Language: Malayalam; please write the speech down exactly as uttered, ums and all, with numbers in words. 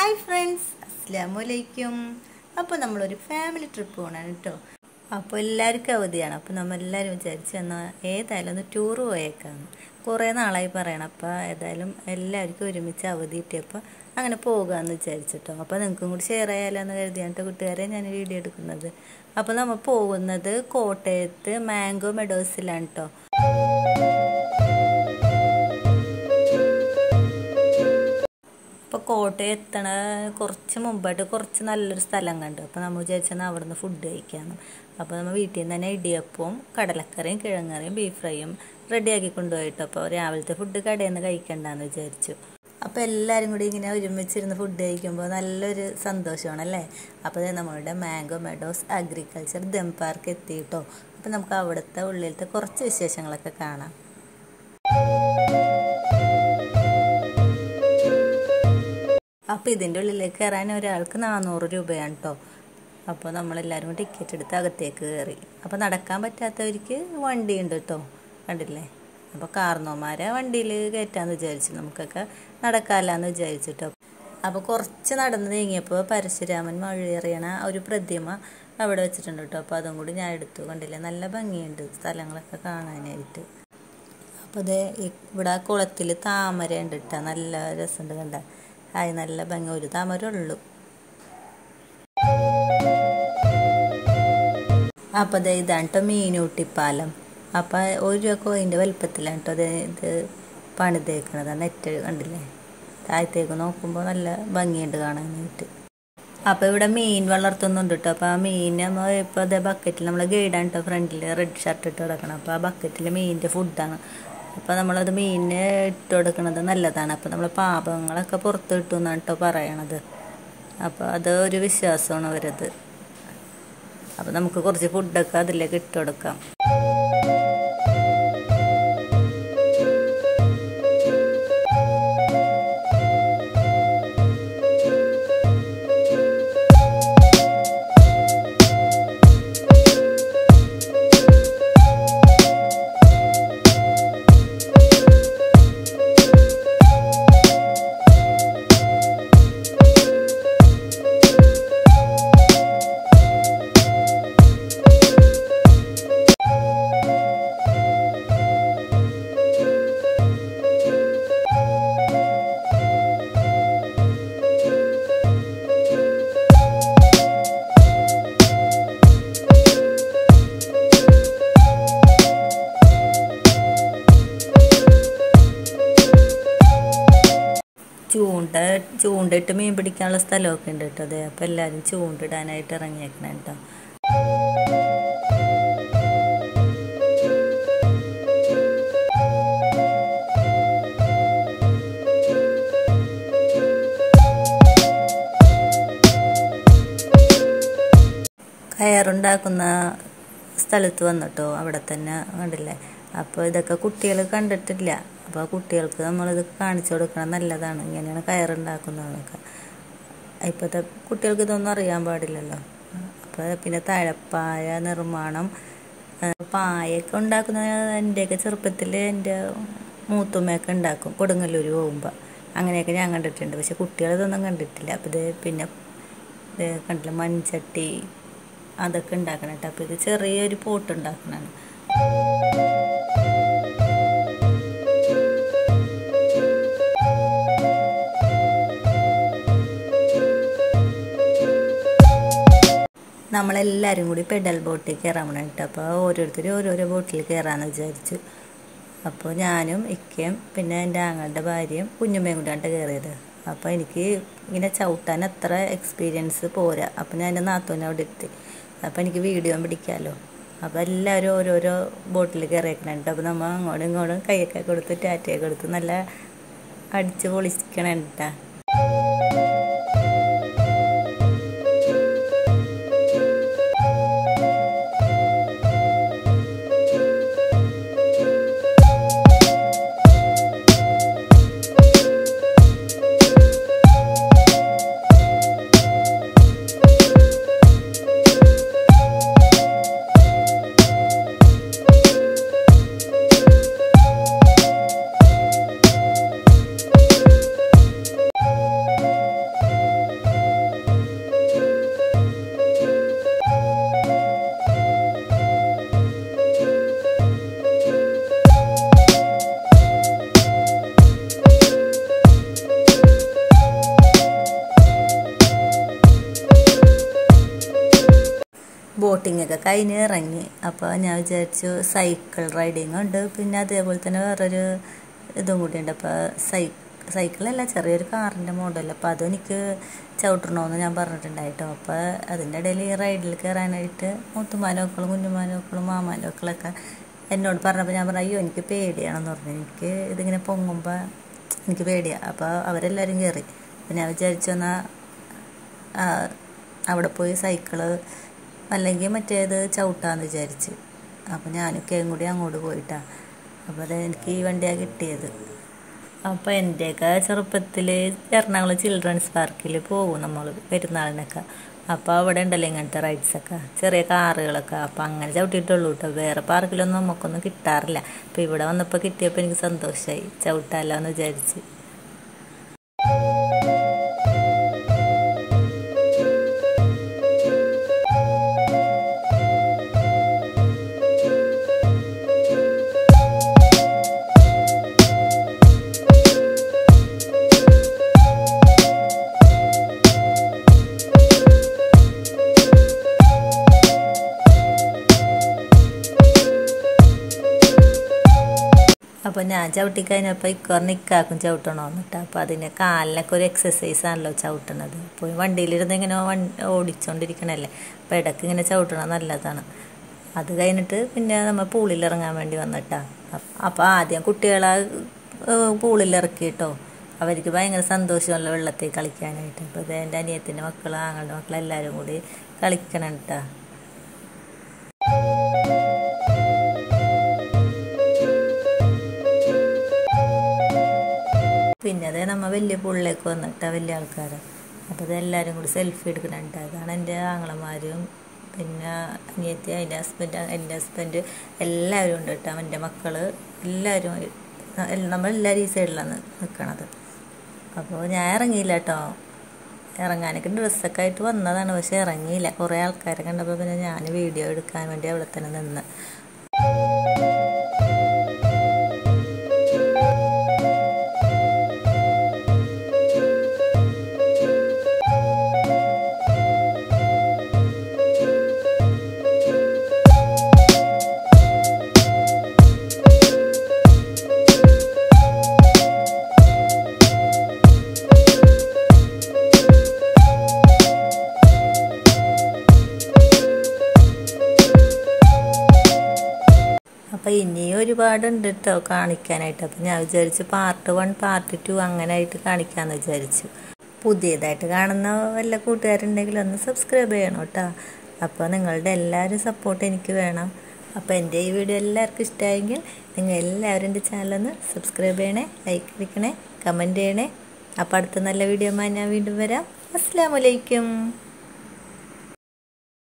ഹായ് ഫ്രണ്ട്സ്, അസ്സലാമു അലൈക്കും. അപ്പോൾ നമ്മളൊരു ഫാമിലി ട്രിപ്പ് പോകണം കേട്ടോ. അപ്പോൾ എല്ലാവർക്കും അവധിയാണ്. അപ്പോൾ നമ്മളെല്ലാവരും വിചാരിച്ചു എന്നാൽ ഏതായാലും ഒന്ന് ടൂർ പോയേക്കാന്ന് കുറേ നാളായി പറയണം. അപ്പോൾ ഏതായാലും എല്ലാവർക്കും ഒരുമിച്ച് അവധി കിട്ടിയപ്പോൾ അങ്ങനെ പോകാമെന്ന് വിചാരിച്ചിട്ടോ. അപ്പോൾ നിങ്ങൾക്കും കൂടി ഷെയർ ചെയ്യാമല്ലോ കരുതിയാണ്ട് കൂട്ടുകാരെ ഞാൻ വീഡിയോ എടുക്കുന്നത്. അപ്പോൾ നമ്മൾ പോകുന്നത് കോട്ടയത്ത് മാംഗോ മെഡോസിലാണ് കേട്ടോ. അപ്പോൾ കോട്ടയം എത്തണ കുറച്ച് മുമ്പായിട്ട് കുറച്ച് നല്ലൊരു സ്ഥലം കണ്ടു. അപ്പോൾ നമ്മൾ വിചാരിച്ചാൽ അവിടെ നിന്ന് ഫുഡ് കഴിക്കാമെന്ന്. അപ്പോൾ നമ്മൾ വീട്ടിൽ നിന്ന് തന്നെ ഇടിയപ്പവും കടലക്കറിയും കിഴങ്ങറിയും ബീഫ് ഫ്രൈയും റെഡിയാക്കി കൊണ്ടുപോയിട്ടോ. അപ്പോൾ രാവിലത്തെ ഫുഡ് കടയിൽ നിന്ന് കഴിക്കണ്ടെന്ന് വിചാരിച്ചു. അപ്പോൾ എല്ലാവരും കൂടി ഇങ്ങനെ ഒരുമിച്ചിരുന്ന് ഫുഡ് കഴിക്കുമ്പോൾ നല്ലൊരു സന്തോഷമാണല്ലേ. അപ്പോൾ നമ്മളുടെ മാംഗോ മെഡോസ് അഗ്രികൾച്ചർ ദം പാർക്ക് എത്തിയിട്ടോ. അപ്പോൾ നമുക്ക് അവിടുത്തെ ഉള്ളിലത്തെ കുറച്ച് വിശേഷങ്ങളൊക്കെ കാണാം. അപ്പോൾ ഇതിൻ്റെ ഉള്ളിലേക്ക് കയറാൻ ഒരാൾക്ക് നാനൂറ് രൂപയാണ് കേട്ടോ. അപ്പോൾ നമ്മളെല്ലാവരും ടിക്കറ്റ് എടുത്ത് അകത്തേക്ക് കയറി. അപ്പോൾ നടക്കാൻ പറ്റാത്തവർക്ക് വണ്ടി ഉണ്ട് കേട്ടോ, കണ്ടില്ലേ. അപ്പോൾ കാർന്നോമാരെ വണ്ടിയിൽ കയറ്റാമെന്ന് വിചാരിച്ചു, നമുക്കൊക്കെ നടക്കാമല്ലാന്ന് വിചാരിച്ചിട്ടോ. അപ്പോൾ കുറച്ച് നടന്ന് നീങ്ങിയപ്പോൾ പരശുരാമൻ മഴയെറിയണ ഒരു പ്രതിമ അവിടെ വെച്ചിട്ടുണ്ട് കേട്ടോ. അപ്പോൾ അതും കൂടി ഞാൻ എടുത്തു, കണ്ടില്ലേ. നല്ല ഭംഗിയുണ്ട് സ്ഥലങ്ങളൊക്കെ കാണാനായിട്ട്. അപ്പോൾ ഇത് ഇവിടെ കുളത്തിൽ താമര ഉണ്ട് കേട്ടോ, നല്ല രസമുണ്ട് കണ്ട. ആയി നല്ല ഭംഗി, ഒരു താമര ഉള്ളൂ. അപ്പോൾ അത് ഇതാണ് കേട്ടോ മീനൂട്ടിപ്പാലം. അപ്പം ഒരു രൂപ കോയിൻ്റെ വലുപ്പത്തിലാണ് കേട്ടോ അത് ഇത് പണിതേക്കണത്. നെറ്റ് കണ്ടില്ലേ, താഴത്തേക്ക് നോക്കുമ്പോൾ നല്ല ഭംഗിയുണ്ട് കാണാനായിട്ട്. അപ്പോൾ ഇവിടെ മീൻ വളർത്തുന്നുണ്ട് കേട്ടോ. അപ്പോൾ ആ മീൻ നമ്മൾ ഇപ്പോൾ അതേ ബക്കറ്റിൽ നമ്മൾ ഗൈഡാണ് കേട്ടോ, ഫ്രണ്ടിൽ റെഡ് ഷർട്ട് ഇട്ട് കിടക്കണം. അപ്പോൾ ആ ബക്കറ്റിൽ മീനിൻ്റെ ഫുഡാണ്. അപ്പോൾ നമ്മളത് മീനിന് ഇട്ട് കൊടുക്കുന്നത് നല്ലതാണ്. അപ്പോൾ നമ്മൾ പാപങ്ങളൊക്കെ പുറത്ത് കിട്ടും എന്നാണ് കേട്ടോ പറയണത്. അപ്പോൾ അത് ഒരു വിശ്വാസമാണ് അവരത്. അപ്പോൾ നമുക്ക് കുറച്ച് ഫുഡൊക്കെ അതിലേക്ക് ഇട്ട് കൊടുക്കാം. ചൂണ്ട ചൂണ്ടിട്ട് മീൻ പിടിക്കാനുള്ള സ്ഥലമൊക്കെ ഉണ്ട് കേട്ടോ. അതെ, അപ്പോൾ എല്ലാവരും ചൂണ്ടിടാനായിട്ട് ഇറങ്ങിയേക്കണം കേട്ടോ. കയറുണ്ടാക്കുന്ന സ്ഥലത്ത് വന്നിട്ടോ, അവിടെ തന്നെ കണ്ടില്ലേ. അപ്പോൾ ഇതൊക്കെ കുട്ടികൾ കണ്ടിട്ടില്ല. അപ്പോൾ കുട്ടികൾക്ക് നമ്മളിത് കാണിച്ചു കൊടുക്കണം, നല്ലതാണ്. ഇങ്ങനെയാണ് കയറുണ്ടാക്കുന്നതൊക്കെ. ഇപ്പോഴത്തെ കുട്ടികൾക്ക് ഇതൊന്നും അറിയാൻ പാടില്ലല്ലോ. അപ്പോൾ പിന്നെ തഴപ്പായ നിർമ്മാണം, പായൊക്കെ ഉണ്ടാക്കുന്നത് എൻ്റെയൊക്കെ ചെറുപ്പത്തിൽ എൻ്റെ മൂത്തുമ്മയൊക്കെ ഉണ്ടാക്കും കൊടുങ്ങല്ലൂർ പോകുമ്പോൾ. അങ്ങനെയൊക്കെ ഞാൻ കണ്ടിട്ടുണ്ട്. പക്ഷെ കുട്ടികളിതൊന്നും കണ്ടിട്ടില്ല. അപ്പോൾ ഇത് പിന്നെ ഇത് കണ്ടില്ല, മൺചട്ടി അതൊക്കെ ഉണ്ടാക്കണം കേട്ടോ. അപ്പോൾ ഇത് ചെറിയൊരു പോട്ട് ഉണ്ടാക്കണതാണ്. നമ്മളെല്ലാവരും കൂടി പെഡൽ ബോട്ടിൽ കയറാൻ വേണം കേട്ടോ. അപ്പോൾ ഓരോരുത്തരും ഓരോരോ ബോട്ടിൽ കയറാമെന്ന് വിചാരിച്ചു. അപ്പോൾ ഞാനും ഇക്കയും പിന്നെ എൻ്റെ ആങ്ങളുടെ ഭാര്യയും കുഞ്ഞുമ്മയും കൂടിയാണ് കയറിയത്. അപ്പോൾ എനിക്ക് ഇങ്ങനെ ചവിട്ടാൻ അത്ര എക്സ്പീരിയൻസ് പോരാ. അപ്പോൾ ഞാൻ എൻ്റെ നാത്തൂനെ അവിടെ എത്തി. അപ്പോൾ എനിക്ക് വീഡിയോ പിടിക്കാമല്ലോ. അപ്പോൾ എല്ലാവരും ഓരോരോ ബോട്ടിൽ കയറിയേക്കണം കേട്ടോ. അപ്പോൾ നമ്മൾ അങ്ങോട്ടും ഇങ്ങോട്ടും കൈയൊക്കെ കൊടുത്ത് ടാറ്റയൊക്കെ കൊടുത്ത് നല്ല അടിച്ച് പൊളിക്കണം കേട്ടോ. ഔട്ടിങ്ങൊക്കെ കഴിഞ്ഞ് ഇറങ്ങി. അപ്പോൾ ഞാൻ വിചാരിച്ചു സൈക്കിൾ റൈഡിങ് ഉണ്ട്, പിന്നെ അതേപോലെ തന്നെ വേറൊരു ഇതും കൂടിയുണ്ട്. അപ്പോൾ സൈ സൈക്കിളല്ല, ചെറിയൊരു കാറിൻ്റെ മോഡൽ. അപ്പോൾ അതും എനിക്ക് ചവിട്ടണമെന്ന് ഞാൻ പറഞ്ഞിട്ടുണ്ടായിട്ടോ. അപ്പോൾ അതിൻ്റെ ഇടയിൽ ഈ റൈഡിൽ കയറാനായിട്ട് മുത്തുമാനോക്കളും കുഞ്ഞുമാനോക്കളും മാമാനോക്കളൊക്കെ എന്നോട് പറഞ്ഞപ്പോൾ ഞാൻ പറഞ്ഞു അയ്യോ എനിക്ക് പേടിയാണെന്ന് പറഞ്ഞു. എനിക്ക് ഇതിങ്ങനെ പൊങ്ങുമ്പോൾ എനിക്ക് പേടിയാണ്. അപ്പോൾ അവരെല്ലാവരും കയറി. അപ്പോൾ ഞാൻ വിചാരിച്ചു എന്നാൽ അവിടെ പോയി സൈക്കിള് അല്ലെങ്കിൽ മറ്റേത് ചവിട്ടാന്ന് വിചാരിച്ച്. അപ്പോൾ ഞാനൊക്കെയും കൂടി അങ്ങോട്ട് പോയിട്ടാണ്. അപ്പോൾ അത് എനിക്ക് ഈ വണ്ടിയാണ് കിട്ടിയത്. അപ്പോൾ എൻ്റെയൊക്കെ ചെറുപ്പത്തിൽ എറണാകുളം ചിൽഡ്രൻസ് പാർക്കിൽ പോകും നമ്മൾ പെരുന്നാളിനൊക്കെ. അപ്പോൾ അവിടെ ഉണ്ടല്ലോ ഇങ്ങനത്തെ റൈഡ്സൊക്കെ, ചെറിയ കാറുകളൊക്കെ. അപ്പോൾ അങ്ങനെ ചവിട്ടിയിട്ടുള്ളൂ കേട്ടോ. വേറെ പാർക്കിലൊന്നും നമുക്കൊന്നും കിട്ടാറില്ല. അപ്പോൾ ഇവിടെ വന്നപ്പോൾ കിട്ടിയപ്പോൾ എനിക്ക് സന്തോഷമായി, ചവിട്ടാമല്ലോ എന്ന് വിചാരിച്ച്. അപ്പോൾ ഞാൻ ചവിട്ടി കഴിഞ്ഞപ്പോൾ ഇക്കോറിന് ഇക്കാക്കും ചവിട്ടണമെന്ന് കേട്ടോ. അപ്പോൾ അതിൻ്റെ കാലിനൊക്കെ ഒരു എക്സസൈസ് ആണല്ലോ ചവിട്ടണത്. പോയി വണ്ടിയിലിരുന്ന് ഇങ്ങനെ വണ്ടി ഓടിച്ചുകൊണ്ടിരിക്കണല്ലേ, അപ്പോൾ ഇടയ്ക്ക് ഇങ്ങനെ ചവിട്ടണത് നല്ലതാണ്. അത് കഴിഞ്ഞിട്ട് പിന്നെ നമ്മൾ പൂളിലിറങ്ങാൻ വേണ്ടി വന്നിട്ടാ. അപ്പോൾ ആദ്യം കുട്ടികളെ പൂളിലിറക്കി കേട്ടോ. അവർക്ക് ഭയങ്കര സന്തോഷമല്ലോ വെള്ളത്തിൽ കളിക്കാനായിട്ട്. അപ്പോൾ ഇത് എൻ്റെ അനിയത്തിൻ്റെ മക്കൾ, ആങ്ങളുടെ മക്കൾ എല്ലാവരും കൂടി കളിക്കണം കേട്ടോ. പിന്നെ അതേ നമ്മൾ വലിയ പുള്ളിലേക്ക് വന്നിട്ടാ വലിയ ആൾക്കാർ. അപ്പോൾ ഇതെല്ലാവരും കൂടി സെൽഫി എടുക്കുന്നുണ്ട്. അതാണ് എൻ്റെ ആങ്ങളമാരും പിന്നെ അനിയത്തി, അതിൻ്റെ ഹസ്ബൻഡ്, എൻ്റെ ഹസ്ബൻഡ് എല്ലാവരും ഉണ്ട് കേട്ടോ. എൻ്റെ മക്കൾ എല്ലാവരും, നമ്മളെല്ലാവരും ഈ സൈഡിലാണ് നിൽക്കണത്. അപ്പോൾ ഞാൻ ഇറങ്ങിയില്ല കേട്ടോ. ഇറങ്ങാനൊക്കെ ഡ്രസ്സൊക്കെ ആയിട്ട് വന്നതാണ്, പക്ഷെ ഇറങ്ങിയില്ല. കുറേ ആൾക്കാരെ കണ്ടപ്പോൾ പിന്നെ ഞാൻ വീഡിയോ എടുക്കാൻ വേണ്ടി അവിടെ തന്നെ നിന്ന്. അപ്പോൾ ഇനിയും ഒരുപാടുണ്ട് കേട്ടോ കാണിക്കാനായിട്ട്. അപ്പോൾ ഞാൻ വിചാരിച്ചു പാർട്ട് വൺ പാർട്ട് ടു അങ്ങനെ ആയിട്ട് കാണിക്കാമെന്ന് വിചാരിച്ചു. പുതിയതായിട്ട് കാണുന്ന വല്ല കൂട്ടുകാരുണ്ടെങ്കിൽ ഒന്ന് സബ്സ്ക്രൈബ് ചെയ്യണം കേട്ടോ. അപ്പോൾ നിങ്ങളുടെ എല്ലാവരും സപ്പോർട്ട് എനിക്ക് വേണം. അപ്പോൾ എൻ്റെ ഈ വീഡിയോ എല്ലാവർക്കും ഇഷ്ടമായെങ്കിൽ നിങ്ങൾ എല്ലാവരും എൻ്റെ ചാനലൊന്ന് സബ്സ്ക്രൈബ് ചെയ്യണേ, ലൈക്ക് അടിക്കണേ, കമൻറ്റ് ചെയ്യണേ. അപ്പോൾ അടുത്ത നല്ല വീഡിയോ ഞാൻ വീണ്ടും വരാം. അസ്സലാമു അലൈക്കും.